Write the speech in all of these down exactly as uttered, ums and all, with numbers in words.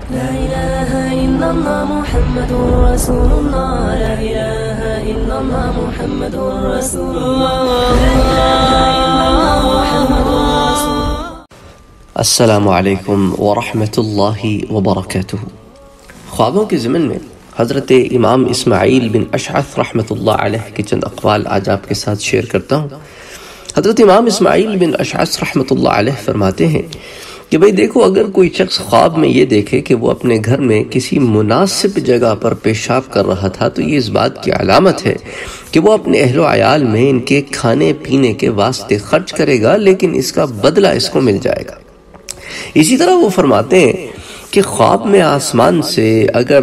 لا إله إلا الله محمد رسول الله لا إله إلا الله محمد رسول الله لا إله إلا الله محمد رسول الله. السلام علیکم ورحمۃ اللہ وبرکاتہ. خوابوں کے ضمن میں حضرت امام اسماعیل بن اشعث رحمۃ اللہ علیہ کے چند اقوال آج آپ کے ساتھ شیئر کرتا ہوں. حضرت امام اسماعیل بن اشعث رحمۃ اللہ علیہ فرماتے ہیں کہ بھئی دیکھو، اگر کوئی شخص خواب میں یہ دیکھے کہ وہ اپنے گھر میں کسی مناسب جگہ پر پیشاب کر رہا تھا تو یہ اس بات کی علامت ہے کہ وہ اپنے اہل و عیال میں ان کے کھانے پینے کے واسطے خرچ کرے گا، لیکن اس کا بدلہ اس کو مل جائے گا. اسی طرح وہ فرماتے ہیں کہ خواب میں آسمان سے اگر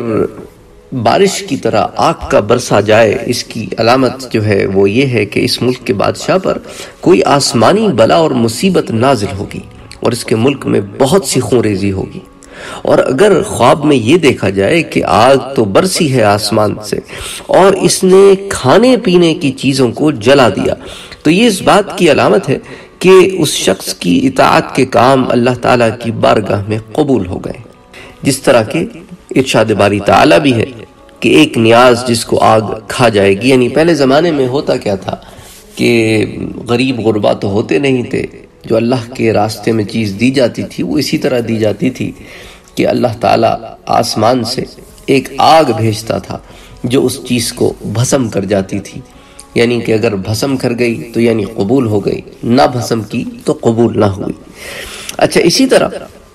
بارش کی طرح آگ کا برسا جائے، اس کی علامت جو ہے وہ یہ ہے کہ اس ملک کے بادشاہ پر کوئی آسمانی بلا اور مصیبت نازل ہوگی اور اس کے ملک میں بہت سی خون ریزی ہوگی. اور اگر خواب میں یہ دیکھا جائے کہ آگ تو برسی ہے آسمان سے اور اس نے کھانے پینے کی چیزوں کو جلا دیا، تو یہ اس بات کی علامت ہے کہ اس شخص کی اطاعت کے کام اللہ تعالیٰ کی بارگاہ میں قبول ہو گئے. جس طرح کہ ارشاد باری تعالیٰ بھی ہے کہ ایک نیاز جس کو آگ کھا جائے گی. یعنی پہلے زمانے میں ہوتا کیا تھا کہ غریب غربا تو ہوتے نہیں تھے، جو اللہ کے راستے میں چیز دی جاتی تھی وہ اسی طرح دی جاتی تھی کہ اللہ تعالیٰ آسمان سے ایک آگ بھیجتا تھا جو اس چیز کو بھسم کر جاتی تھی. یعنی کہ اگر بھسم کر گئی تو یعنی قبول ہو گئی، نہ بھسم کی تو قبول نہ ہوئی. اچھا، اسی طرح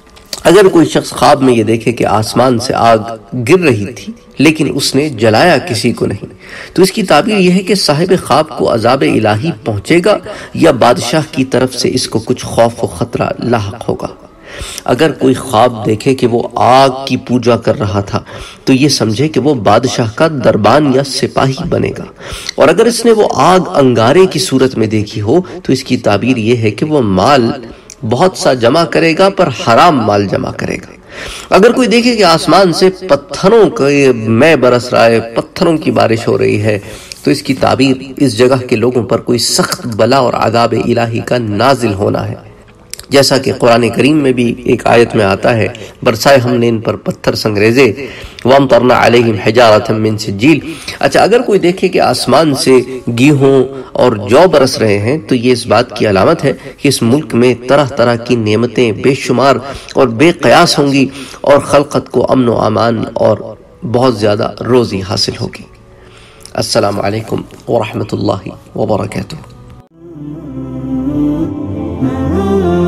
اگر کوئی شخص خواب میں یہ دیکھے کہ آسمان سے آگ گر رہی تھی لیکن اس نے جلایا کسی کو نہیں، تو اس کی تعبیر یہ ہے کہ صاحب خواب کو عذاب الہی پہنچے گا یا بادشاہ کی طرف سے اس کو کچھ خوف و خطرہ لاحق ہوگا. اگر کوئی خواب دیکھے کہ وہ آگ کی پوجا کر رہا تھا تو یہ سمجھے کہ وہ بادشاہ کا دربان یا سپاہی بنے گا. اور اگر اس نے وہ آگ انگارے کی صورت میں دیکھی ہو تو اس کی تعبیر یہ ہے کہ وہ مال بہت سا جمع کرے گا پر حرام مال جمع کرے گا. اگر کوئی دیکھے کہ آسمان سے پتھروں کے میں برس رہا ہے، پتھروں کی بارش ہو رہی ہے، تو اس کی تعبیر اس جگہ کے لوگوں پر کوئی سخت بلا اور عذاب الہی کا نازل ہونا ہے. جیسا کہ قرآن کریم میں بھی ایک آیت میں آتا ہے، برسائے ہم نے ان پر پتھر سنگریزے وَامْطَرْنَا عَلَيْهِمْ حِجَارَةً مِّن سِجِّيلٍ. اچھا، اگر کوئی دیکھے کہ آسمان سے گیہوں اور جو برس رہے ہیں تو یہ اس بات کی علامت ہے کہ اس ملک میں طرح طرح کی نعمتیں بے شمار اور بے قیاس ہوں گی اور خلقت کو امن و امان اور بہت زیادہ روزی حاصل ہوگی. السلام علیکم ورحمۃ اللہ وبرکاتہ.